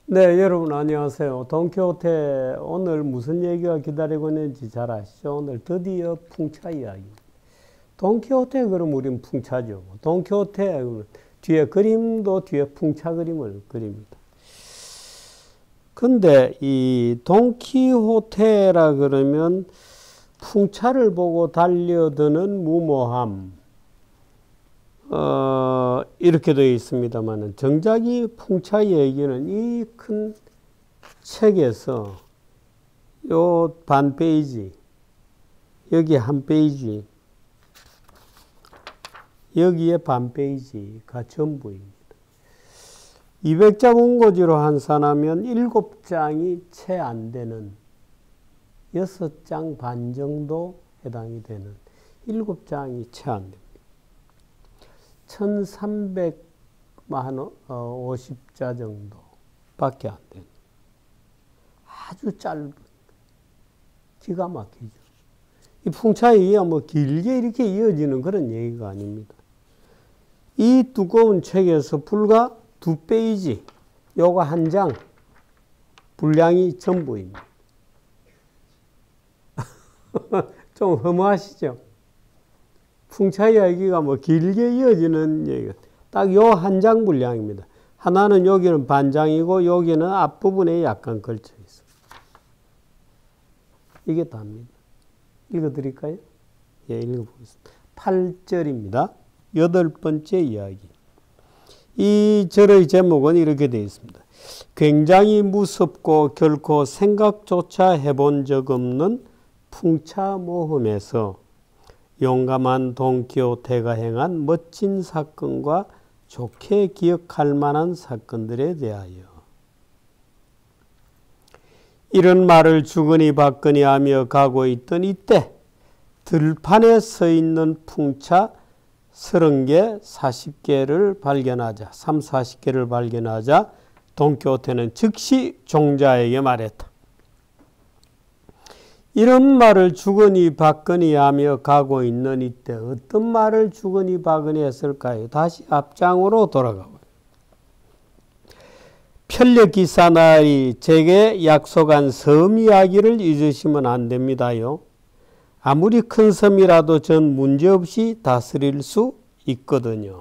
네, 여러분 안녕하세요. 돈키호테 오늘 무슨 얘기가 기다리고 있는지 잘 아시죠? 오늘 드디어 풍차 이야기. 돈키호테 그럼 우린 풍차죠. 돈키호테 그러면 뒤에 그림도 뒤에 풍차 그림을 그립니다. 근데 이 돈키호테라 그러면 풍차를 보고 달려드는 무모함, 이렇게 되어 있습니다만 정작 이 풍차 얘기는 이 큰 책에서 요 반 페이지, 여기 한 페이지, 여기에 반 페이지가 전부입니다. 200자 원고지로 환산하면 7장이 채 안 되는 6장 반 정도 해당이 되는 7장이 채 안 됩니다. 1350자 정도밖에 안 되는 아주 짧은 기가 막히죠. 이 풍차 얘기가 뭐 길게 이렇게 이어지는 그런 얘기가 아닙니다. 이 두꺼운 책에서 불과 2페이지, 요거 한 장 분량이 전부입니다. 좀 허무하시죠? 풍차 이야기가 뭐 길게 이어지는 얘기가 딱 요 한 장 분량입니다. 하나는 여기는 반장이고 여기는 앞부분에 약간 걸쳐 있어요. 이게 답니다. 읽어드릴까요? 예, 읽어보겠습니다. 8절입니다. 8번째 이야기. 이 절의 제목은 이렇게 되어 있습니다. 굉장히 무섭고 결코 생각조차 해본 적 없는 풍차 모험에서 용감한 돈키호테가 행한 멋진 사건과 좋게 기억할 만한 사건들에 대하여 이런 말을 주거니 받거니 하며 가고 있던 이때 들판에 서 있는 풍차 30개, 40개를 발견하자, 40개를 발견하자 돈키호테는 즉시 종자에게 말했다. 이런 말을 주거니 받거니 하며 가고 있는 이때 어떤 말을 주거니 받거니 했을까요? 다시 앞장으로 돌아가고. 편력기사날이 제게 약속한 섬 이야기를 잊으시면 안 됩니다요. 아무리 큰 섬이라도 전 문제없이 다스릴 수 있거든요.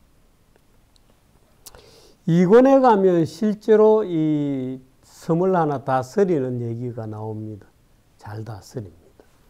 이권에 가면 실제로 이 섬을 하나 다스리는 얘기가 나옵니다. 잘 다스립니다.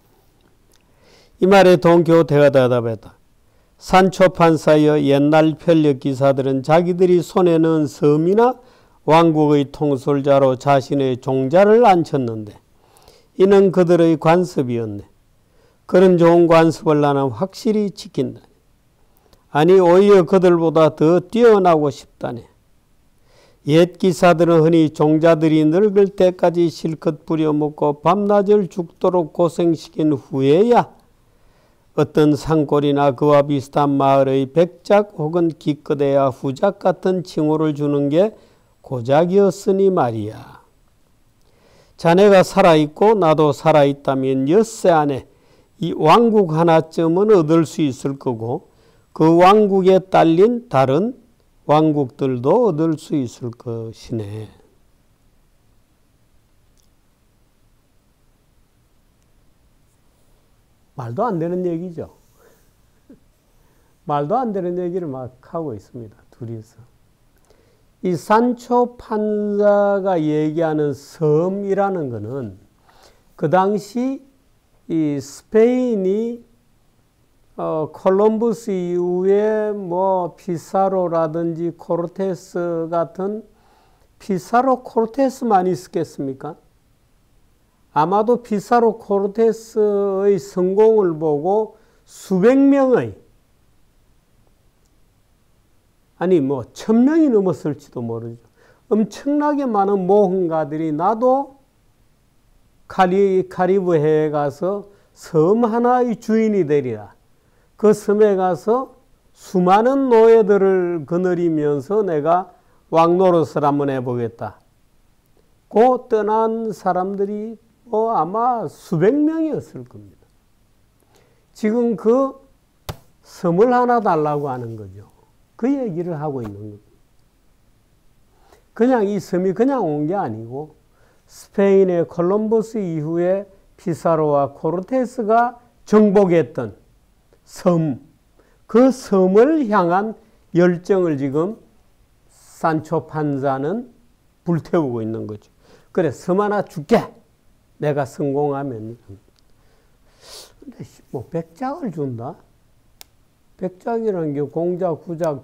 이 말에 돈키호테가 대답했다. 산초 판사여 옛날 편력 기사들은 자기들이 손에 넣은 섬이나 왕국의 통솔자로 자신의 종자를 앉혔는데 이는 그들의 관습이었네. 그런 좋은 관습을 나는 확실히 지킨다. 아니 오히려 그들보다 더 뛰어나고 싶다네. 옛 기사들은 흔히 종자들이 늙을 때까지 실컷 부려먹고 밤낮을 죽도록 고생시킨 후에야 어떤 산골이나 그와 비슷한 마을의 백작 혹은 기껏해야 후작 같은 칭호를 주는 게 고작이었으니 말이야. 자네가 살아있고 나도 살아있다면 엿새 안에 이 왕국 하나쯤은 얻을 수 있을 거고 그 왕국에 딸린 다른 왕국들도 얻을 수 있을 것이네. 말도 안 되는 얘기죠. 말도 안 되는 얘기를 막 하고 있습니다. 둘이서. 이 산초 판사가 얘기하는 섬이라는 것은 그 당시 이 스페인이 콜럼버스 이후에 뭐 피사로라든지 코르테스 같은 피사로 코르테스만 있었겠습니까? 아마도 피사로 코르테스의 성공을 보고 수백 명의 아니 뭐 1000명이 넘었을지도 모르죠. 엄청나게 많은 모험가들이 나도 카리브해에 가서 섬 하나의 주인이 되리라. 그 섬에 가서 수많은 노예들을 거느리면서 내가 왕노릇을 한번 해보겠다. 그 떠난 사람들이 뭐 아마 수백 명이었을 겁니다. 지금 그 섬을 하나 달라고 하는 거죠. 그 얘기를 하고 있는 겁니다. 그냥 이 섬이 그냥 온 게 아니고 스페인의 콜럼버스 이후에 피사로와 코르테스가 정복했던 섬, 그 섬을 향한 열정을 지금 산초 판사는 불태우고 있는 거죠. 그래, 섬 하나 줄게. 내가 성공하면. 근데 뭐 백작을 준다? 백작이라는 게 공작, 구작,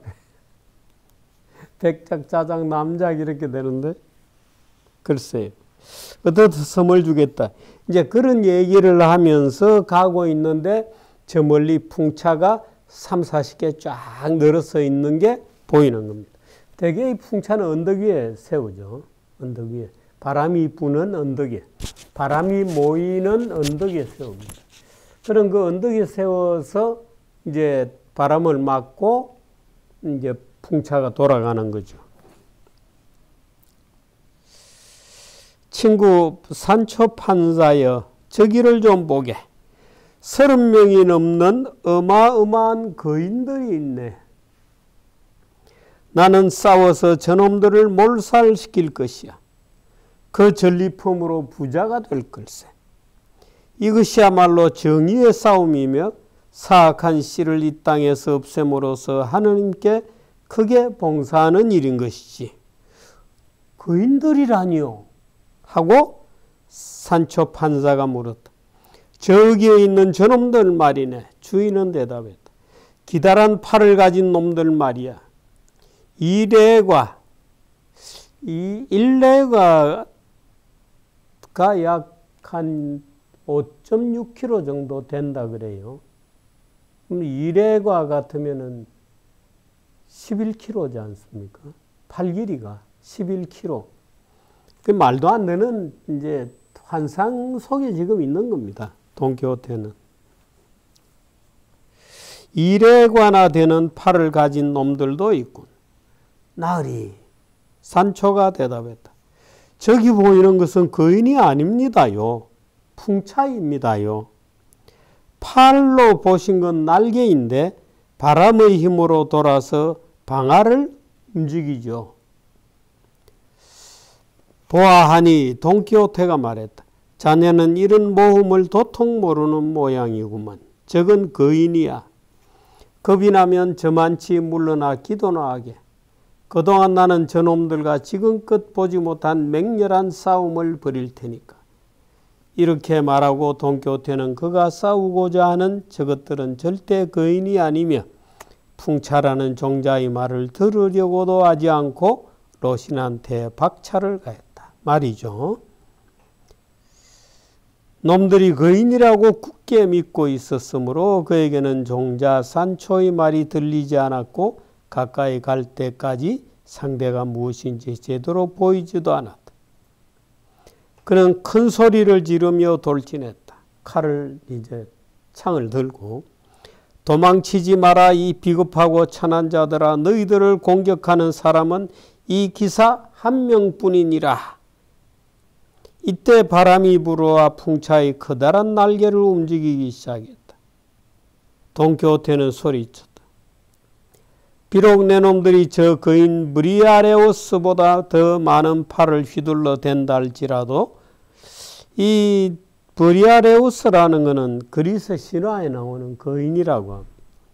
백작, 자작, 남작 이렇게 되는데 글쎄요. 어떤 섬을 주겠다. 이제 그런 얘기를 하면서 가고 있는데 저 멀리 풍차가 3, 40개 쫙 늘어서 있는 게 보이는 겁니다. 대개 이 풍차는 언덕 위에 세우죠. 언덕 위에. 바람이 부는 언덕 위에. 바람이 모이는 언덕 위에 세웁니다. 그런 그 언덕 위에 세워서 이제 바람을 막고 이제 풍차가 돌아가는 거죠. 친구 산초 판사여, 저기를 좀 보게. 30명이 넘는 어마어마한 거인들이 있네. 나는 싸워서 저놈들을 몰살시킬 것이야. 그 전리품으로 부자가 될 걸세. 이것이야말로 정의의 싸움이며 사악한 씨를 이 땅에서 없앰으로써 하느님께 크게 봉사하는 일인 것이지. 거인들이라니요? 하고 산초 판사가 물었다. 저기에 있는 저놈들 말이네. 주인은 대답했다. 기다란 팔을 가진 놈들 말이야. 일레가 약 한 5.6kg 정도 된다 그래요. 그럼 일레가 같으면은 11kg지 않습니까? 팔 길이가 11kg. 그 말도 안 되는 이제 환상 속에 지금 있는 겁니다. 돈키호테는. 일레과나 되는 팔을 가진 놈들도 있군. 나으리. 산초가 대답했다. 저기 보이는 것은 거인이 아닙니다요. 풍차입니다요. 팔로 보신 건 날개인데 바람의 힘으로 돌아서 방아를 움직이죠. 보아하니 돈키호테가 말했다. 자네는 이런 모험을 도통 모르는 모양이구만. 저건 거인이야. 겁이 나면 저만치 물러나 기도나 하게. 그동안 나는 저놈들과 지금껏 보지 못한 맹렬한 싸움을 벌일 테니까. 이렇게 말하고 돈키호테는 그가 싸우고자 하는 저것들은 절대 거인이 아니며 풍차라는 종자의 말을 들으려고도 하지 않고 로신한테 박차를 가했다. 말이죠. 놈들이 거인이라고 굳게 믿고 있었으므로 그에게는 종자 산초의 말이 들리지 않았고 가까이 갈 때까지 상대가 무엇인지 제대로 보이지도 않았다. 그는 큰 소리를 지르며 돌진했다. 칼을 이제 창을 들고 도망치지 마라 이 비겁하고 천한 자들아 너희들을 공격하는 사람은 이 기사 한 명뿐이니라. 이때 바람이 불어와 풍차의 커다란 날개를 움직이기 시작했다. 돈키호테는 소리쳤다. 비록 내 놈들이 저 거인 브리아레우스보다 더 많은 팔을 휘둘러 댄다 할지라도 이 브리아레우스라는 것은 그리스 신화에 나오는 거인이라고 합니다.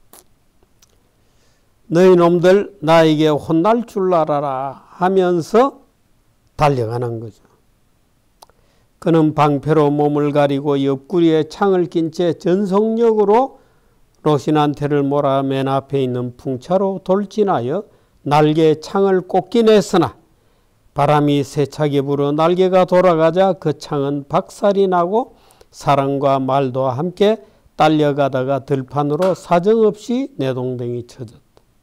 너희 놈들 나에게 혼날 줄 알아라 하면서 달려가는 거죠. 그는 방패로 몸을 가리고 옆구리에 창을 낀 채 전속력으로 로신한테를 몰아 맨 앞에 있는 풍차로 돌진하여 날개에 창을 꽂긴 했으나 바람이 세차게 불어 날개가 돌아가자 그 창은 박살이 나고 사람과 말도 함께 딸려가다가 들판으로 사정없이 내동댕이 쳐졌다.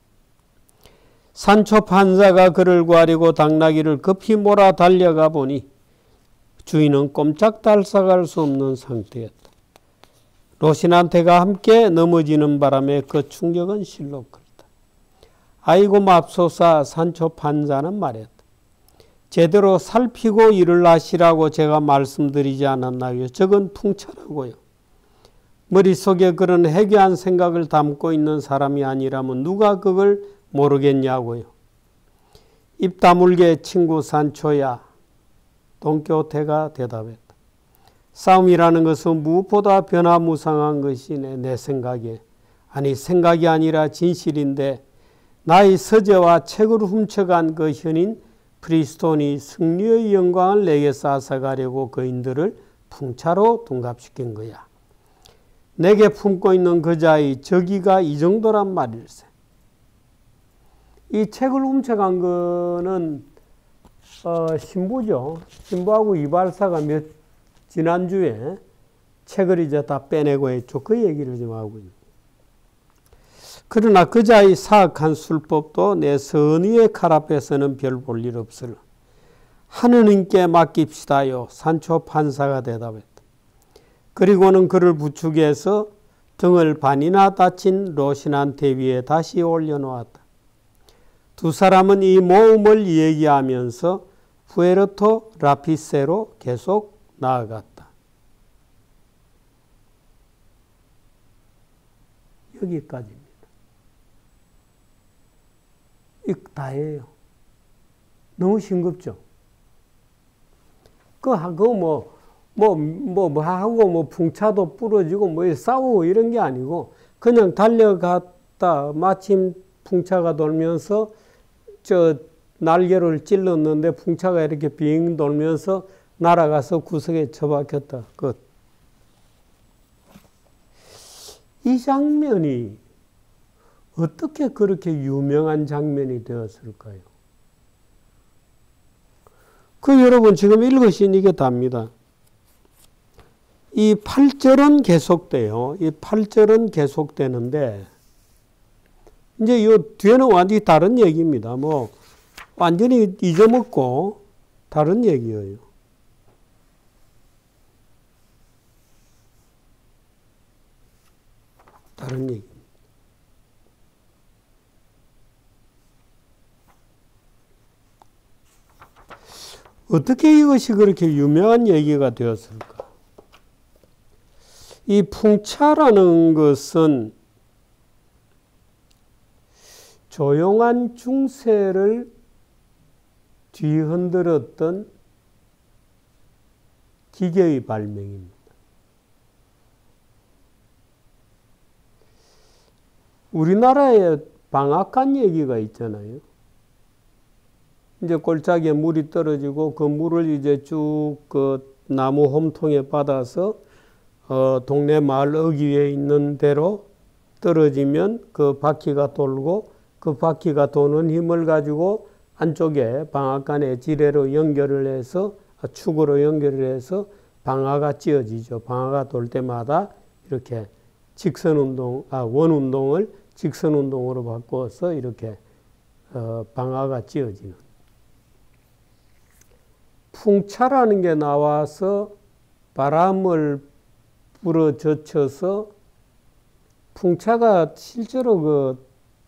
산초 판사가 그를 구하려고 당나귀를 급히 몰아 달려가 보니 주인은 꼼짝달싹할 수 없는 상태였다. 로신한테가 함께 넘어지는 바람에 그 충격은 실로 크다. 아이고 맙소사 산초 판사는 말했다. 제대로 살피고 일을 하시라고 제가 말씀드리지 않았나요? 저건 풍차라고요. 머릿속에 그런 해괴한 생각을 담고 있는 사람이 아니라면 누가 그걸 모르겠냐고요. 입 다물게 친구 산초야. 돈키호테가 대답했다. 싸움이라는 것은 무엇보다 변화무쌍한 것이네. 내 생각에. 아니 생각이 아니라 진실인데 나의 서재와 책을 훔쳐간 그 현인 브리스톤이 승리의 영광을 내게 앗아가려고 거인들을 풍차로 둔갑시킨 거야. 내게 품고 있는 그자의 저기가 이 정도란 말일세. 이 책을 훔쳐간 거는 신부죠. 신부하고 이발사가 지난주에 책을 이제 다 빼내고 했죠. 그 얘기를 좀 하고 있는. 그러나 그자의 사악한 술법도 내 선의의 칼 앞에서는 별 볼 일 없을. 하느님께 맡깁시다요. 산초 판사가 대답했다. 그리고는 그를 부축해서 등을 반이나 다친 로신한테 위에 다시 올려놓았다. 두 사람은 이 모험을 얘기하면서 푸에르토 라피세로 계속 나아갔다. 여기까지입니다. 이거 다예요. 너무 싱겁죠? 하고 풍차도 부러지고 싸우고 이런 게 아니고 그냥 달려갔다 마침 풍차가 돌면서 날개를 찔렀는데 풍차가 이렇게 빙 돌면서 날아가서 구석에 처박혔다. 끝. 이 장면이 어떻게 그렇게 유명한 장면이 되었을까요? 여러분 지금 읽으신 이게 답니다. 이 8절은 계속돼요. 이 8절은 계속되는데 이제 이 뒤에는 완전히 다른 얘기입니다. 완전히 잊어먹고 다른 얘기예요. 다른 얘기. 어떻게 이것이 그렇게 유명한 얘기가 되었을까? 이 풍차라는 것은 조용한 중세를 뒤흔들었던 기계의 발명입니다. 우리나라에 방앗간 얘기가 있잖아요. 이제 골짜기에 물이 떨어지고 그 물을 이제 쭉 나무 홈통에 받아서 동네 마을 어귀에 있는 대로 떨어지면 그 바퀴가 돌고 그 바퀴가 도는 힘을 가지고 안쪽에 방앗간에 지뢰로 연결을 해서 축으로 연결을 해서 방아가 찧어지죠. 방아가 돌 때마다 이렇게 원운동을 직선운동으로 바꿔서 이렇게 방아가 찧어지는. 풍차라는 게 나와서 바람을 불어젖혀서 풍차가 실제로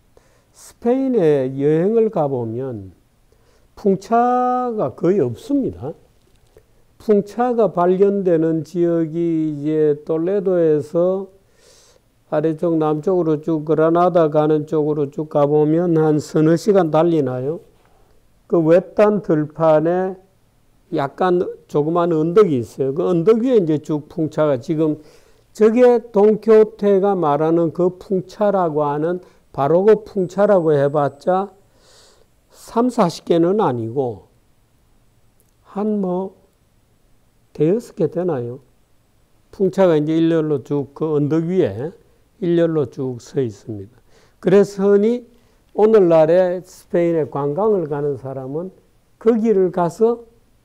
스페인에 여행을 가보면 풍차가 거의 없습니다. 풍차가 발견되는 지역이 이제 톨레도에서 아래쪽 남쪽으로 쭉 그라나다 가는 쪽으로 쭉 가보면 한 서너 시간 달리나요? 그 외딴 들판에 약간 조그만 언덕이 있어요. 그 언덕 위에 이제 쭉 풍차가 지금 저게 돈키호테가 말하는 그 풍차라고 하는 바로 그 풍차라고 해봤자 3, 40개는 아니고 한 대여섯 개 되나요? 풍차가 이제 일렬로 쭉 그 언덕 위에 일렬로 쭉 서 있습니다. 그래서 흔히 오늘날에 스페인에 관광을 가는 사람은 거기를 가서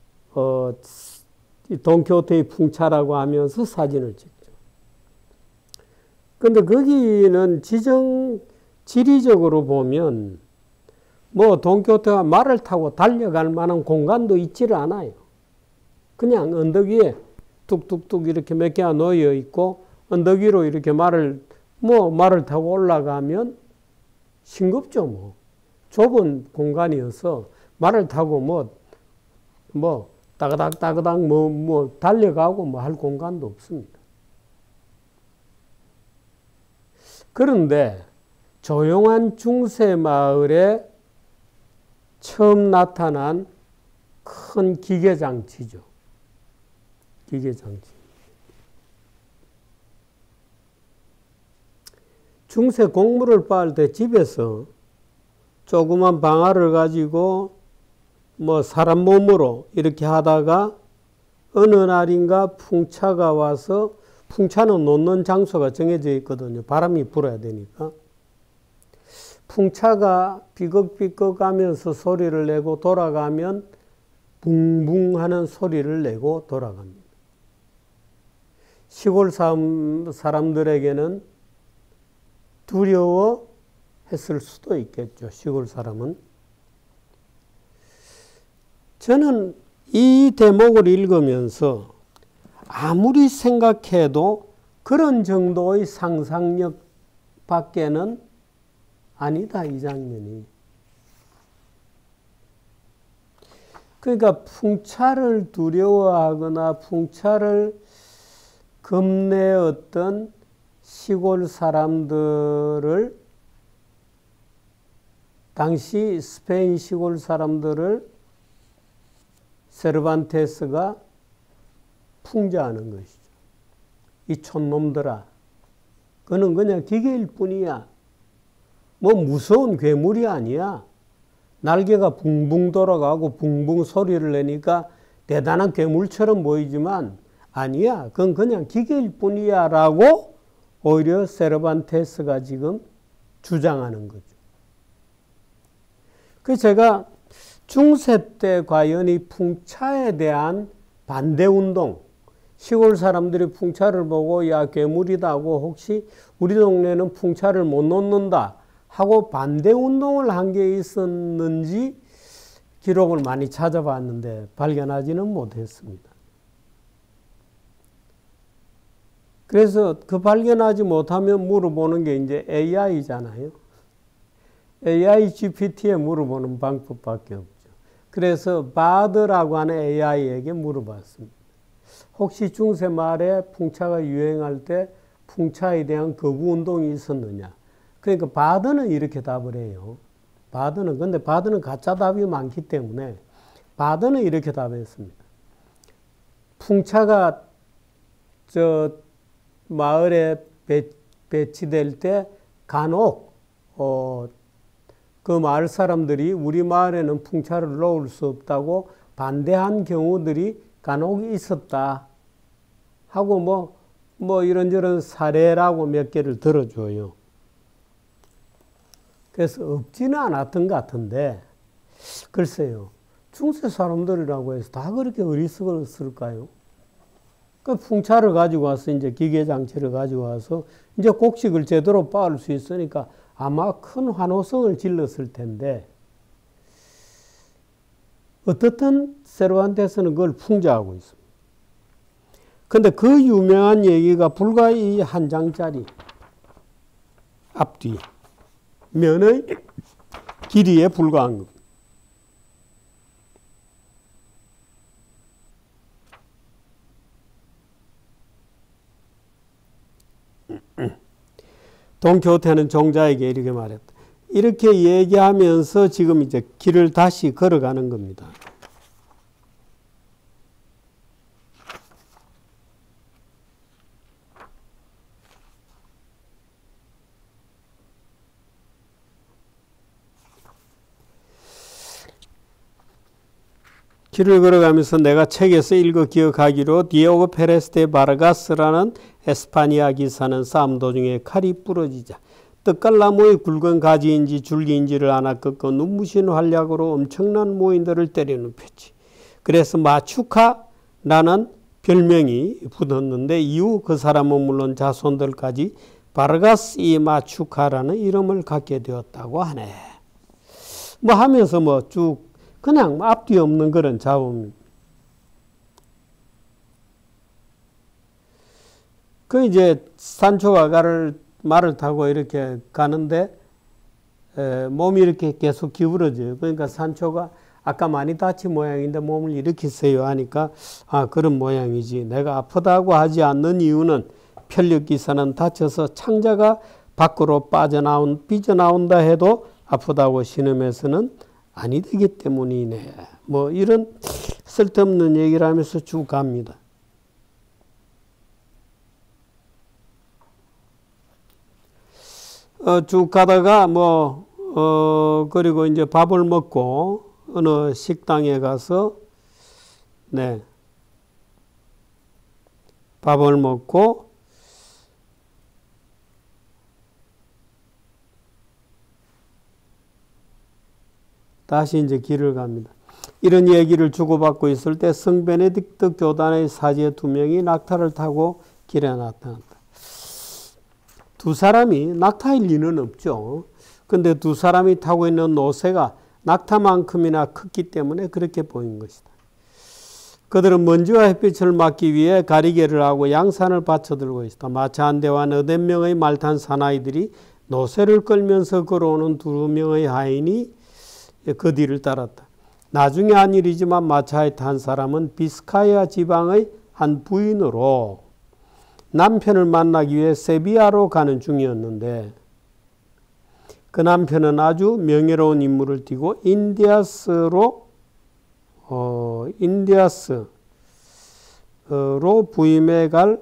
돈키호테의 풍차라고 하면서 사진을 찍죠. 근데 거기는 지리적으로 보면 돈키호테가 말을 타고 달려갈 만한 공간도 있지를 않아요. 그냥 언덕 위에 뚝뚝뚝 이렇게 몇 개가 놓여 있고 언덕 위로 이렇게 말을 타고 올라가면 싱겁죠. 좁은 공간이어서 말을 타고 따그닥 달려가고 할 공간도 없습니다. 그런데 조용한 중세 마을에 처음 나타난 큰 기계장치죠. 기계장치. 중세 곡물을 빻을 때 집에서 조그만 방아를 가지고 뭐 사람 몸으로 이렇게 하다가 어느 날인가 풍차가 와서, 풍차는 놓는 장소가 정해져 있거든요. 바람이 불어야 되니까. 풍차가 비걱비걱 하면서 소리를 내고 돌아가면 붕붕 하는 소리를 내고 돌아갑니다. 시골 사람들에게는 두려워했을 수도 있겠죠. 시골 사람은. 저는 이 대목을 읽으면서 아무리 생각해도 그런 정도의 상상력 밖에는 아니다, 이 장면이. 그러니까 풍차를 두려워하거나 풍차를 겁내었던 시골 사람들을, 당시 스페인 시골 사람들을 세르반테스가 풍자하는 것이죠. 이 촌놈들아, 그는 그냥 기계일 뿐이야. 뭐 무서운 괴물이 아니야. 날개가 붕붕 돌아가고 붕붕 소리를 내니까 대단한 괴물처럼 보이지만 아니야. 그건 그냥 기계일 뿐이야 라고 오히려 세르반테스가 지금 주장하는 거죠. 그래서 제가 중세 때 과연 이 풍차에 대한 반대운동, 시골 사람들이 풍차를 보고 야 괴물이다 하고 혹시 우리 동네는 풍차를 못 놓는다 하고 반대운동을 한 게 있었는지 기록을 많이 찾아봤는데 발견하지는 못했습니다. 그래서 그 발견하지 못하면 물어보는 게 이제 AI잖아요. AI GPT에 물어보는 방법밖에 없죠. 그래서 바드라고 하는 AI에게 물어봤습니다. 혹시 중세 말에 풍차가 유행할 때 풍차에 대한 거부 운동이 있었느냐? 그러니까 바드는 이렇게 답을 해요. 근데 바드는 가짜 답이 많기 때문에 바드는 이렇게 답했습니다. 풍차가 저 마을에 배치될 때 간혹 그 마을 사람들이 우리 마을에는 풍차를 놓을 수 없다고 반대한 경우들이 간혹 있었다 하고 뭐 이런저런 사례라고 몇 개를 들어줘요. 그래서 없지는 않았던 것 같은데 글쎄요. 중세 사람들이라고 해서 다 그렇게 어리석었을까요? 그 풍차를 가지고 와서 이제 기계장치를 가지고 와서 이제 곡식을 제대로 빻을 수 있으니까 아마 큰 환호성을 질렀을 텐데 어떻든 세르반테스는 그걸 풍자하고 있습니다. 근데 그 유명한 얘기가 불과 이 한 장짜리 앞뒤 면의 길이에 불과한 겁니다. 돈키호테는 종자에게 이렇게 말했다. 이렇게 얘기하면서 지금 이제 길을 다시 걸어가는 겁니다. 길을 걸어가면서 내가 책에서 읽어 기억하기로 디에고 페레스 데 바르가스라는 에스파니아 기사는 싸움 도중에 칼이 부러지자 떡갈나무의 굵은 가지인지 줄기인지를 하나 꺾어 눈부신 활약으로 엄청난 모인들을 때려눕혔지. 그래서 마추카라는 별명이 붙었는데 이후 그 사람은 물론 자손들까지 바르가스 이 마추카라는 이름을 갖게 되었다고 하네. 뭐 하면서 뭐 쭉 그냥 앞뒤 없는 그런 잡음입니다. 그 이제 산초가 말을 타고 이렇게 가는데 몸이 이렇게 계속 기울어져요. 그러니까 산초가 아까 많이 다친 모양인데 몸을 일으키세요 하니까 그런 모양이지. 내가 아프다고 하지 않는 이유는 편력기사는 다쳐서 창자가 밖으로 삐져나온다 해도 아프다고 신음해서는 아니 되기 때문이네. 뭐 이런 쓸데없는 얘기를 하면서 쭉 갑니다. 쭉 가다가 그리고 이제 밥을 먹고 어느 식당에 가서 밥을 먹고 다시 이제 길을 갑니다. 이런 얘기를 주고받고 있을 때 성 베네딕트 교단의 사제 2명이 낙타를 타고 길에 나타났다. 두 사람이 낙타일 리는 없죠. 근데 두 사람이 타고 있는 노새가 낙타만큼이나 컸기 때문에 그렇게 보인 것이다. 그들은 먼지와 햇빛을 막기 위해 가리개를 하고 양산을 받쳐들고 있다. 마차 한 대와 8명의 말 탄 사나이들이 노새를 끌면서 걸어오는 2명의 하인이 그 뒤를 따랐다. 나중에 한 일이지만 마차에 탄 사람은 비스카야 지방의 한 부인으로 남편을 만나기 위해 세비야로 가는 중이었는데 그 남편은 아주 명예로운 인물을 띠고 인디아스로 부임해 갈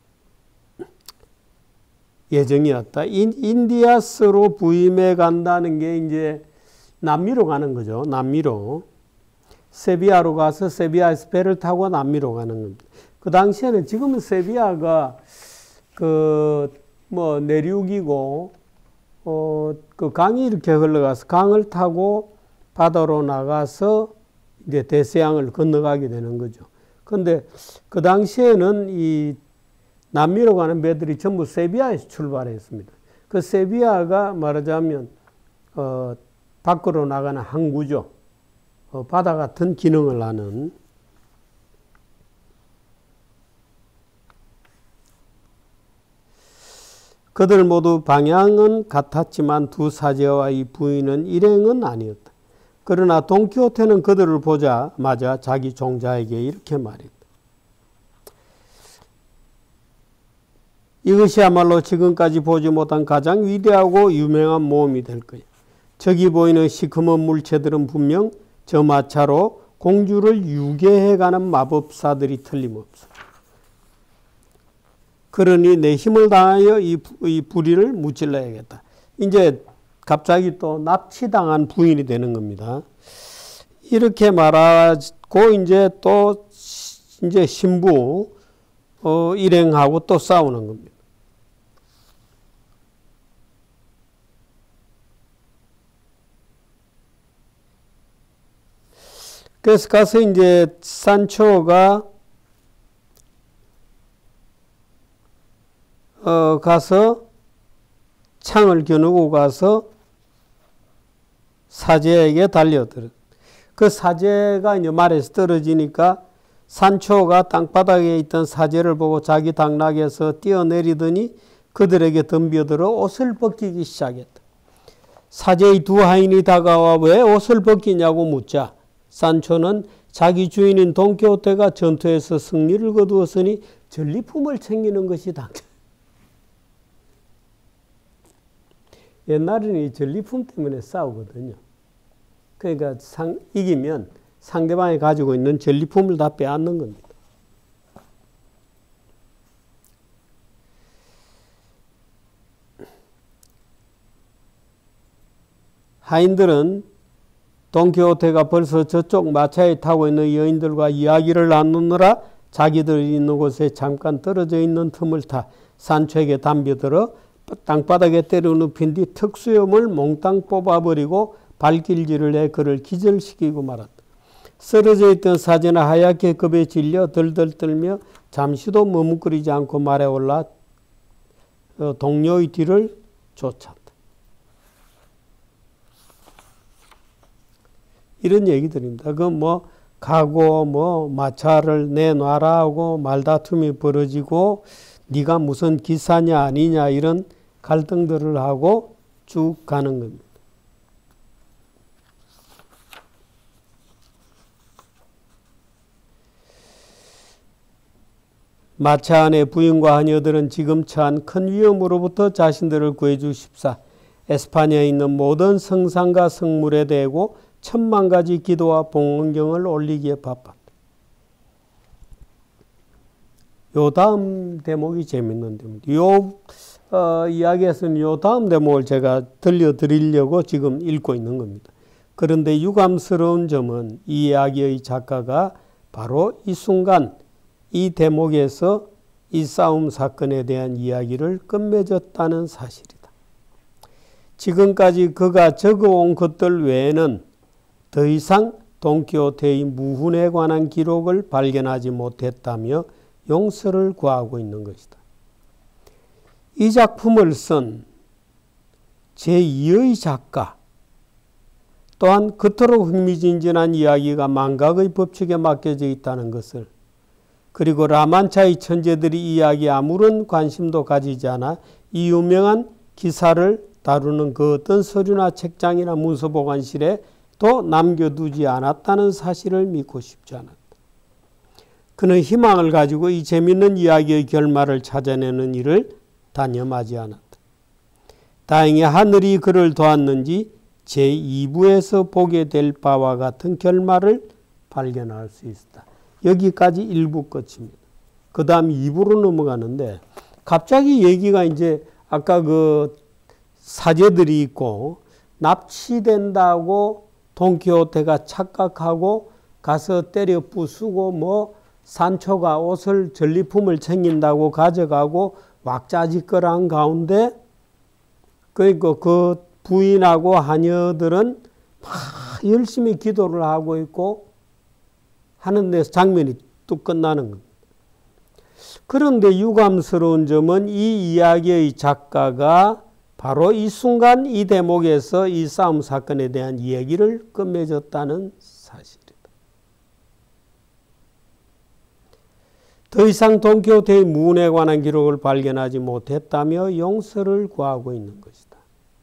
예정이었다. 인디아스로 부임해 간다는 게 이제 남미로 가는 거죠. 남미로. 세비야로 가서 세비야에서 배를 타고 남미로 가는 겁니다. 그 당시에는 지금은 세비야가 내륙이고 그 강이 이렇게 흘러가서 강을 타고 바다로 나가서 이제 대서양을 건너가게 되는 거죠. 근데 그 당시에는 이 남미로 가는 배들이 전부 세비야에서 출발했습니다. 그 세비야가 말하자면 밖으로 나가는 항구죠. 바다 같은 기능을 하는. 그들 모두 방향은 같았지만 두 사제와 이 부인은 일행은 아니었다. 그러나 돈키호테는 그들을 보자마자 자기 종자에게 이렇게 말했다. 이것이야말로 지금까지 보지 못한 가장 위대하고 유명한 모험이 될 거야. 저기 보이는 시커먼 물체들은 분명 저 마차로 공주를 유괴해가는 마법사들이 틀림없어. 그러니 내 힘을 다하여 이 불의를 무찔러야겠다. 이제 갑자기 또 납치당한 부인이 되는 겁니다. 이렇게 말하고 이제 또 이제 신부 일행하고 또 싸우는 겁니다. 그래서 가서 이제 산초가 가서 창을 겨누고 가서 사제에게 달려들어. 그 사제가 이제 말에서 떨어지니까 산초가 땅바닥에 있던 사제를 보고 자기 당락에서 뛰어내리더니 그들에게 덤벼들어 옷을 벗기기 시작했다. 사제의 두 하인이 다가와 왜 옷을 벗기냐고 묻자 산초는 자기 주인인 돈키호테가 전투에서 승리를 거두었으니 전리품을 챙기는 것이 당연. 옛날에는 이 전리품 때문에 싸우거든요. 그러니까 이기면 상대방이 가지고 있는 전리품을 다 빼앗는 겁니다. 하인들은 돈키호테가 벌써 저쪽 마차에 타고 있는 여인들과 이야기를 나누느라 자기들이 있는 곳에 잠깐 떨어져 있는 틈을 타 산초에게 덤벼들어 땅바닥에 때려 눕힌 뒤 특수염을 몽땅 뽑아버리고 발길질을 해 그를 기절시키고 말았다. 쓰러져 있던 사제는 하얗게 겁에 질려 덜덜 떨며 잠시도 머뭇거리지 않고 말에 올라 동료의 뒤를 쫓았다. 이런 얘기들입니다. 가고 마차를 내놔라 하고 말다툼이 벌어지고 네가 무슨 기사냐 아니냐 이런 갈등들을 하고 쭉 가는 겁니다. 마차 안의 부인과 하녀들은 지금 처한 큰 위험으로부터 자신들을 구해주십사 에스파냐에 있는 모든 성상과 성물에 대고 천만 가지 기도와 봉헌경을 올리기에 바빴다. 요 다음 대목이 재밌는 대목입니다. 요 이야기에서는 요 다음 대목을 제가 들려드리려고 지금 읽고 있는 겁니다. 그런데 유감스러운 점은 이 이야기의 작가가 바로 이 순간 이 대목에서 이 싸움 사건에 대한 이야기를 끝맺었다는 사실이다. 지금까지 그가 적어온 것들 외에는 더 이상 돈키호테의 무훈에 관한 기록을 발견하지 못했다며 용서를 구하고 있는 것이다. 이 작품을 쓴 제2의 작가 또한 그토록 흥미진진한 이야기가 망각의 법칙에 맡겨져 있다는 것을, 그리고 라만차의 천재들이 이 이야기에 아무런 관심도 가지지 않아 이 유명한 기사를 다루는 그 어떤 서류나 책장이나 문서 보관실에 또 남겨두지 않았다는 사실을 믿고 싶지 않았다. 그는 희망을 가지고 이 재미있는 이야기의 결말을 찾아내는 일을 단념하지 않았다. 다행히 하늘이 그를 도왔는지 제2부에서 보게 될 바와 같은 결말을 발견할 수 있었다. 여기까지 1부 끝입니다. 그 다음 2부로 넘어가는데 갑자기 얘기가 이제 아까 그 사제들이 있고 납치된다고 돈키호테가 착각하고 가서 때려 부수고 뭐 산초가 옷을 전리품을 챙긴다고 가져가고 왁자지껄한 가운데 그 부인하고 하녀들은 막 열심히 기도를 하고 있고 하는 데서 장면이 뚝 끝나는 겁니다. 그런데 유감스러운 점은 이 이야기의 작가가 바로 이 순간 이 대목에서 이 싸움 사건에 대한 이야기를 끝맺었다는 사실이다. 더 이상 돈키호테의 무운에 관한 기록을 발견하지 못했다며 용서를 구하고 있는 것이다.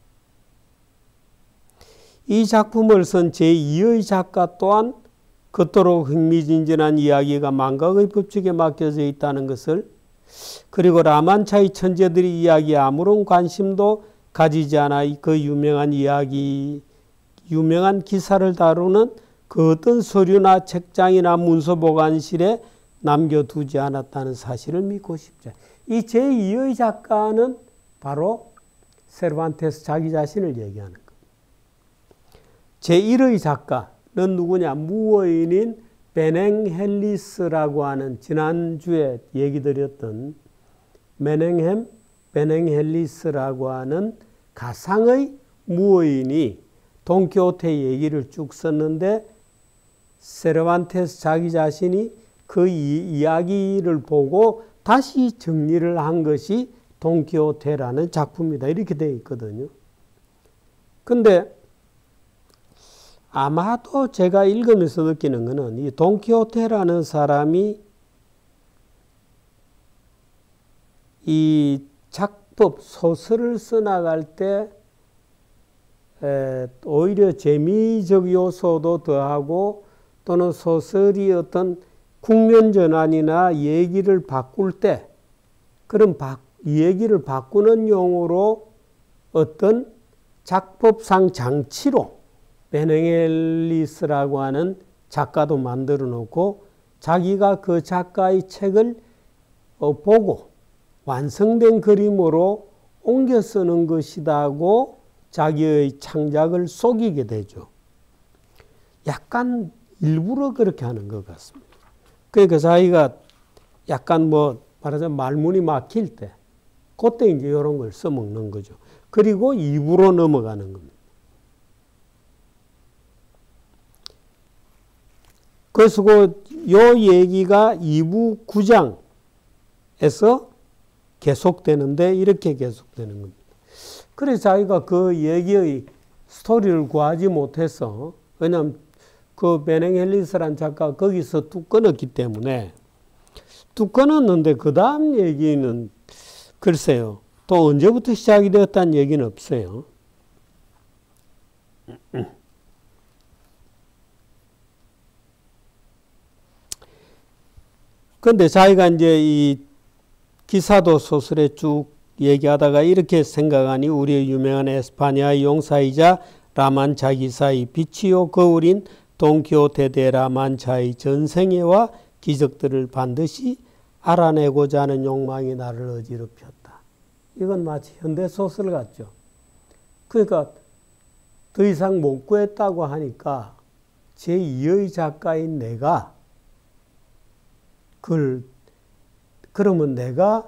이 작품을 쓴 제2의 작가 또한 그토록 흥미진진한 이야기가 망각의 법칙에 맡겨져 있다는 것을, 그리고 라만차의 천재들이 이야기에 아무런 관심도 가지지 않아 그 유명한 기사를 다루는 그 어떤 서류나 책장이나 문서 보관실에 남겨두지 않았다는 사실을 믿고 싶지 않다. 이 제2의 작가는 바로 세르반테스 자기 자신을 얘기하는 겁니다. 제1의 작가는 누구냐? 무어인인 베냉헬리스라고 하는 지난주에 얘기 드렸던 베냉헬리스라고 하는 가상의 무어인이 돈키호테 얘기를 쭉 썼는데 세르반테스 자기 자신이 그 이야기를 보고 다시 정리를 한 것이 돈키호테라는 작품이다. 이렇게 되어 있거든요. 근데 아마도 제가 읽으면서 느끼는 것은 이 돈키호테라는 사람이 이 작법, 소설을 써나갈 때 오히려 재미적 요소도 더하고 또는 소설이 어떤 국면 전환이나 얘기를 바꿀 때 그런 얘기를 바꾸는 용어로 어떤 작법상 장치로 베냉헬리스라고 하는 작가도 만들어 놓고 자기가 그 작가의 책을 보고 완성된 그림으로 옮겨 쓰는 것이다고 자기의 창작을 속이게 되죠. 약간 일부러 그렇게 하는 것 같습니다. 그러니까 자기가 약간 말하자면 말문이 막힐 때 그때 이제 이런 걸 써먹는 거죠. 그리고 2부로 넘어가는 겁니다. 그래서 요 얘기가 2부 9장에서 계속되는데 이렇게 계속되는 겁니다. 그래서 자기가 그 얘기의 스토리를 구하지 못해서, 왜냐하면 그 베냉헬리스라는 작가가 거기서 뚝 끊었기 때문에 뚝 끊었는데 그 다음 얘기는 글쎄요. 또 언제부터 시작이 되었다는 얘기는 없어요. 그런데 자기가 이제 이 기사도 소설에 쭉 얘기하다가 이렇게 생각하니 우리의 유명한 에스파냐의 용사이자 라만차 기사의 빛이요 거울인 돈키호테 데 라만차의 전생애와 기적들을 반드시 알아내고자 하는 욕망이 나를 어지럽혔다. 이건 마치 현대소설 같죠. 그러니까 더 이상 못 구했다고 하니까 제2의 작가인 내가 그러면 내가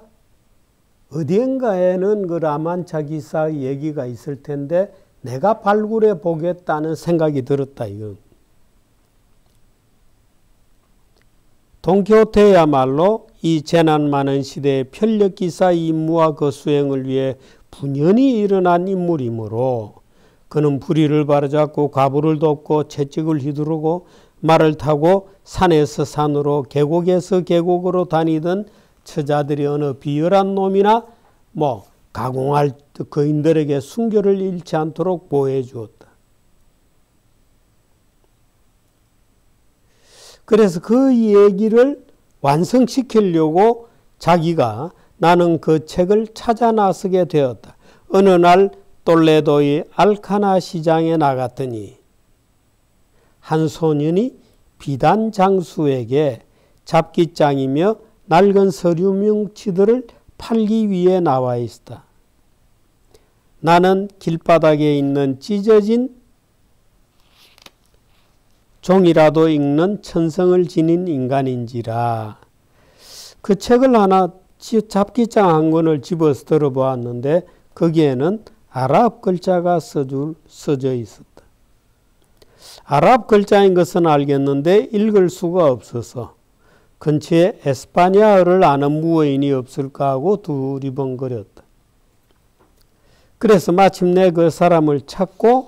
어디엔가에는 그 라만차 기사의 얘기가 있을 텐데 내가 발굴해 보겠다는 생각이 들었다. 이건. 돈키호테야말로 이 재난 많은 시대의 편력기사의 임무와 그 수행을 위해 분연히 일어난 인물이므로 그는 불의를 바로잡고 과부를 돕고 채찍을 휘두르고 말을 타고 산에서 산으로 계곡에서 계곡으로 다니던 처자들이 어느 비열한 놈이나 가공할 거인들에게 순교를 잃지 않도록 보호해 주었다. 그래서 그 얘기를 완성시키려고 자기가 나는 그 책을 찾아 나서게 되었다. 어느 날 톨레도의 알카나 시장에 나갔더니 한 소년이 비단 장수에게 잡기장이며 낡은 서류 뭉치들을 팔기 위해 나와 있다. 나는 길바닥에 있는 찢어진 종이라도 읽는 천성을 지닌 인간인지라. 그 책을 하나 잡기장 한 권을 집어서 들어보았는데 거기에는 아랍 글자가 써져 있었다. 아랍 글자인 것은 알겠는데 읽을 수가 없어서 근처에 에스파냐어를 아는 무어인이 없을까 하고 두리번거렸다. 그래서 마침내 그 사람을 찾고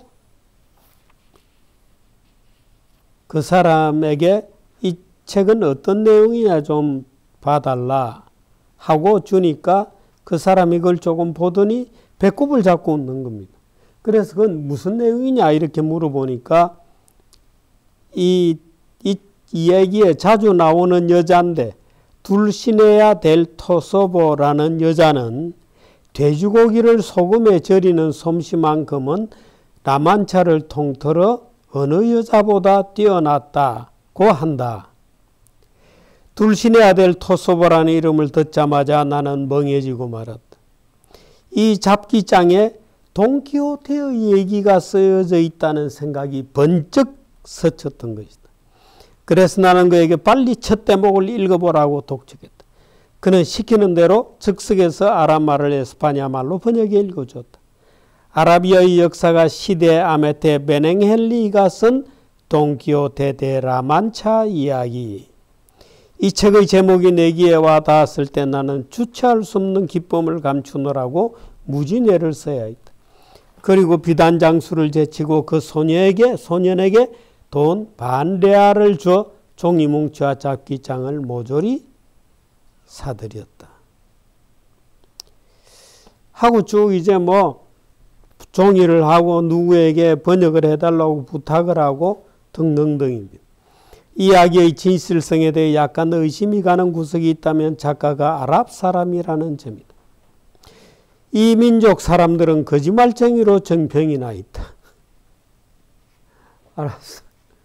그 사람에게 이 책은 어떤 내용이냐 좀 봐달라 하고 주니까 그 사람이 그걸 조금 보더니 배꼽을 잡고 웃는 겁니다. 그래서 그건 무슨 내용이냐 이렇게 물어보니까 이 얘기에 자주 나오는 여자인데 둘시네야 델 토소보라는 여자는 돼지고기를 소금에 절이는 솜씨만큼은 라만차를 통틀어 어느 여자보다 뛰어났다고 한다. 둘시네야 델 토소보라는 이름을 듣자마자 나는 멍해지고 말았다. 이 잡기장에 돈키호테의 얘기가 쓰여져 있다는 생각이 번쩍 스쳤던 것이다. 그래서 나는 그에게 빨리 첫 대목을 읽어보라고 독촉했다. 그는 시키는 대로 즉석에서 아랍말을 에스파냐 말로 번역해 읽어줬다. 아라비아의 역사가 시대 아메테 베냉헬리가 쓴 돈키호테 데 라만차 이야기. 이 책의 제목이 내기에 와 닿았을 때 나는 주체할 수 없는 기쁨을 감추느라고 무진회를 써야 했다. 그리고 비단장수를 제치고 그 소년에게 돈 반레알을 줘 종이뭉치와 잡기장을 모조리 사들였다. 하고 쭉 이제 종이를 하고 누구에게 번역을 해달라고 부탁을 하고 등등등입니다. 이야기의 진실성에 대해 약간 의심이 가는 구석이 있다면 작가가 아랍 사람이라는 점이다. 이 민족 사람들은 거짓말쟁이로 정평이 나 있다. 알았어.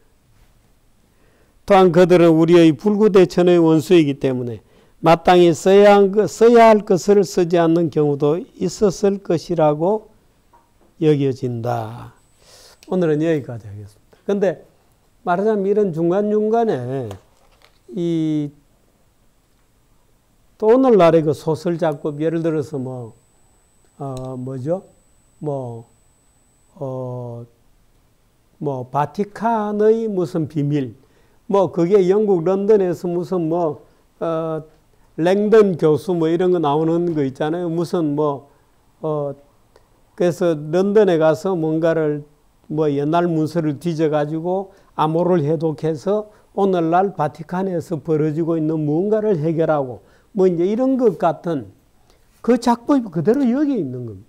또한 그들은 우리의 불구대천의 원수이기 때문에 마땅히 써야 할 것을 쓰지 않는 경우도 있었을 것이라고 여겨진다. 오늘은 여기까지 하겠습니다. 근데 말하자면 이런 중간중간에 또 오늘날의 그 소설 작법, 예를 들어서 바티칸의 무슨 비밀, 그게 영국 런던에서 무슨 랭던 교수 이런 거 나오는 거 있잖아요. 무슨 그래서 런던에 가서 뭔가를 옛날 문서를 뒤져가지고 암호를 해독해서 오늘날 바티칸에서 벌어지고 있는 무언가를 해결하고 이제 이런 것 같은 그 작법이 그대로 여기 있는 겁니다.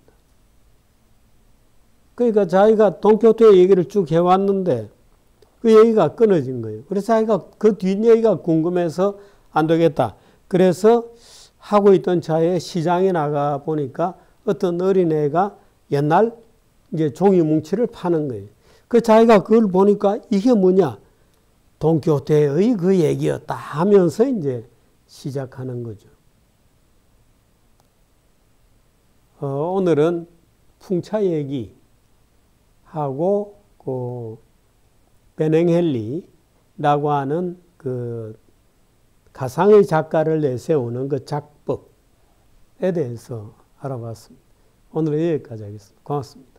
그러니까 자기가 돈키호테 얘기를 쭉 해왔는데 그 얘기가 끊어진 거예요. 그래서 자기가 그 뒷얘기가 궁금해서 안 되겠다. 그래서 하고 있던 차에 시장에 나가 보니까 어떤 어린애가 옛날 이제 종이 뭉치를 파는 거예요. 그 자기가 그걸 보니까 이게 뭐냐? 돈키호테의 그 얘기였다 하면서 이제 시작하는 거죠. 오늘은 풍차 얘기하고 그 베냉헬리라고 하는 그 가상의 작가를 내세우는 그 작법에 대해서 알아봤습니다. 오늘은 여기까지 하겠습니다. 고맙습니다.